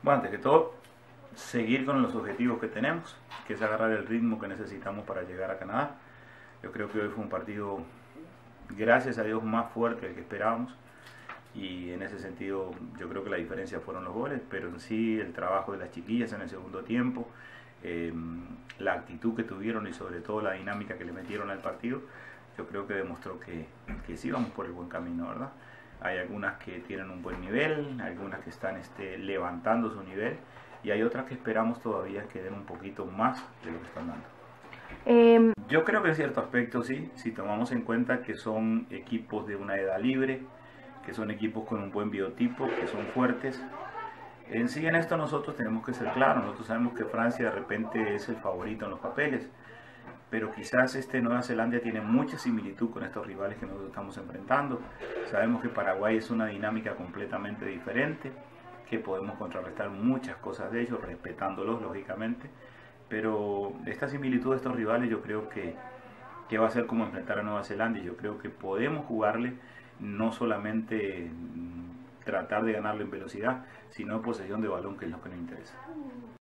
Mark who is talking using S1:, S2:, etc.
S1: Bueno, antes que todo, seguir con los objetivos que tenemos, que es agarrar el ritmo que necesitamos para llegar a Canadá. Yo creo que hoy fue un partido, gracias a Dios, más fuerte del que esperábamos. Y en ese sentido yo creo que la diferencia fueron los goles, pero en sí el trabajo de las chiquillas en el segundo tiempo, eh, la actitud que tuvieron y sobre todo la dinámica que le metieron al partido, yo creo que demostró que sí vamos por el buen camino, ¿verdad? Hay algunas que tienen un buen nivel, algunas que están levantando su nivel y hay otras que esperamos todavía que den un poquito más de lo que están dando. Yo creo que en cierto aspecto sí, si tomamos en cuenta que son equipos de una edad libre, que son equipos con un buen biotipo, que son fuertes. En sí en esto nosotros tenemos que ser claros, nosotros sabemos que Francia de repente es el favorito en los papeles, pero quizás Nueva Zelanda tiene mucha similitud con estos rivales que nosotros estamos enfrentando. Sabemos que Paraguay es una dinámica completamente diferente, que podemos contrarrestar muchas cosas de ellos, respetándolos lógicamente, pero esta similitud de estos rivales yo creo que va a ser como enfrentar a Nueva Zelanda y yo creo que podemos jugarle no solamente tratar de ganarlo en velocidad, sino en posesión de balón, que es lo que nos interesa.